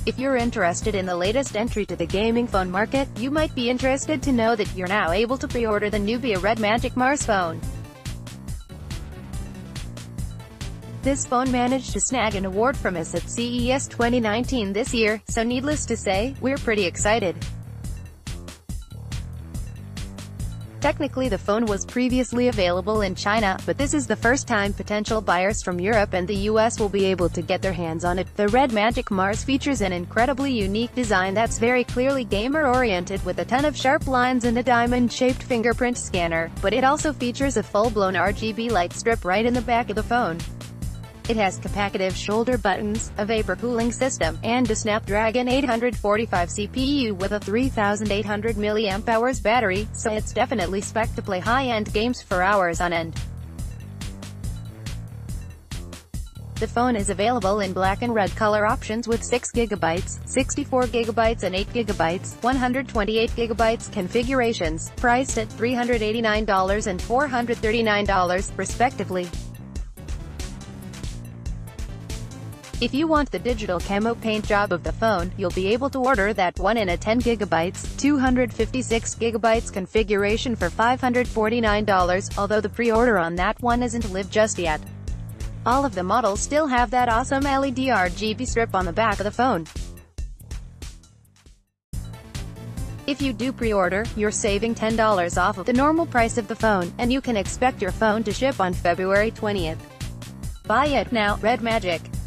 If you're interested in the latest entry to the gaming phone market, you might be interested to know that you're now able to pre-order the Nubia Red Magic Mars phone. This phone managed to snag an award from us at CES 2019 this year, so needless to say, we're pretty excited. Technically the phone was previously available in China, but this is the first time potential buyers from Europe and the US will be able to get their hands on it. The Red Magic Mars features an incredibly unique design that's very clearly gamer-oriented with a ton of sharp lines and a diamond-shaped fingerprint scanner, but it also features a full-blown RGB light strip right in the back of the phone. It has capacitive shoulder buttons, a vapor cooling system, and a Snapdragon 845 CPU with a 3800 mAh battery, so it's definitely spec'd to play high-end games for hours on end. The phone is available in black and red color options with 6GB, 64GB and 8GB, 128GB configurations, priced at $389 and $439, respectively. If you want the digital camo paint job of the phone, you'll be able to order that one in a 10GB, 256GB configuration for $549, although the pre-order on that one isn't live just yet. All of the models still have that awesome LED RGB strip on the back of the phone. If you do pre-order, you're saving $10 off of the normal price of the phone, and you can expect your phone to ship on February 20th. Buy it now, Red Magic.